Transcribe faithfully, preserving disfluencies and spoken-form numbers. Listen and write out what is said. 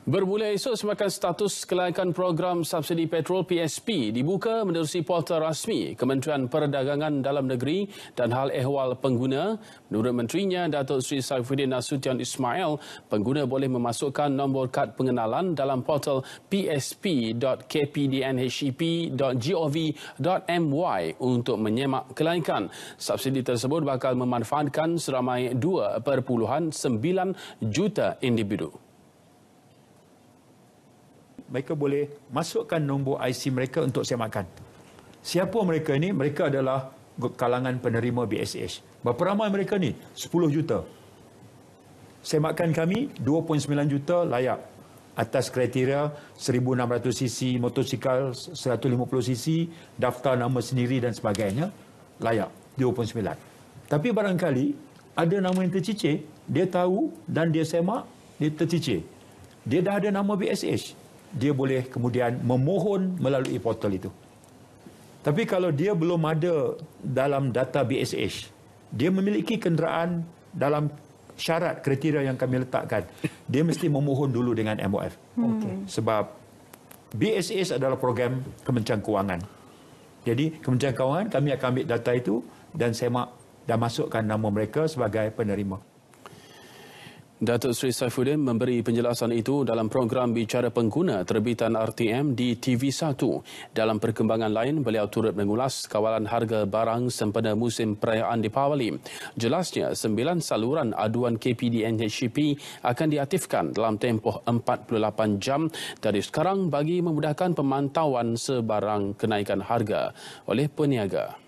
Bermula esok, semakan status kelayakan program subsidi petrol P S P dibuka menerusi portal rasmi Kementerian Perdagangan Dalam Negeri dan Hal Ehwal Pengguna. Menurut Menterinya, Datuk Seri Saifuddin Nasution Ismail, pengguna boleh memasukkan nombor kad pengenalan dalam portal p s p dot k p d n h e p dot gov dot m y untuk menyemak kelayakan. Subsidi tersebut bakal memanfaatkan seramai dua perpuluhan sembilan juta individu. Mereka boleh masukkan nombor I C mereka untuk semakan. Siapa mereka ini? Mereka adalah kalangan penerima B S H. Berapa ramai mereka ni? sepuluh juta. Semakan kami dua puluh sembilan juta layak atas kriteria seribu enam ratus cc motosikal, seratus lima puluh cc, daftar nama sendiri dan sebagainya, layak dua puluh sembilan. Tapi barangkali ada nama yang tercicir, dia tahu dan dia semak, dia tercicir. Dia dah ada nama B S H. Dia boleh kemudian memohon melalui portal itu. Tapi kalau dia belum ada dalam data B S H, dia memiliki kenderaan dalam syarat kriteria yang kami letakkan, dia mesti memohon dulu dengan M O F. Okay. Sebab B S H adalah program Kementerian Kewangan. Jadi Kementerian Kewangan, kami akan ambil data itu dan semak dan masukkan nama mereka sebagai penerima. Datuk Seri Saifuddin memberi penjelasan itu dalam program Bicara Pengguna terbitan R T M di T V satu. Dalam perkembangan lain, beliau turut mengulas kawalan harga barang sempena musim perayaan Deepawali. Jelasnya, sembilan saluran aduan K P D N H E P akan diaktifkan dalam tempoh empat puluh lapan jam dari sekarang bagi memudahkan pemantauan sebarang kenaikan harga oleh peniaga.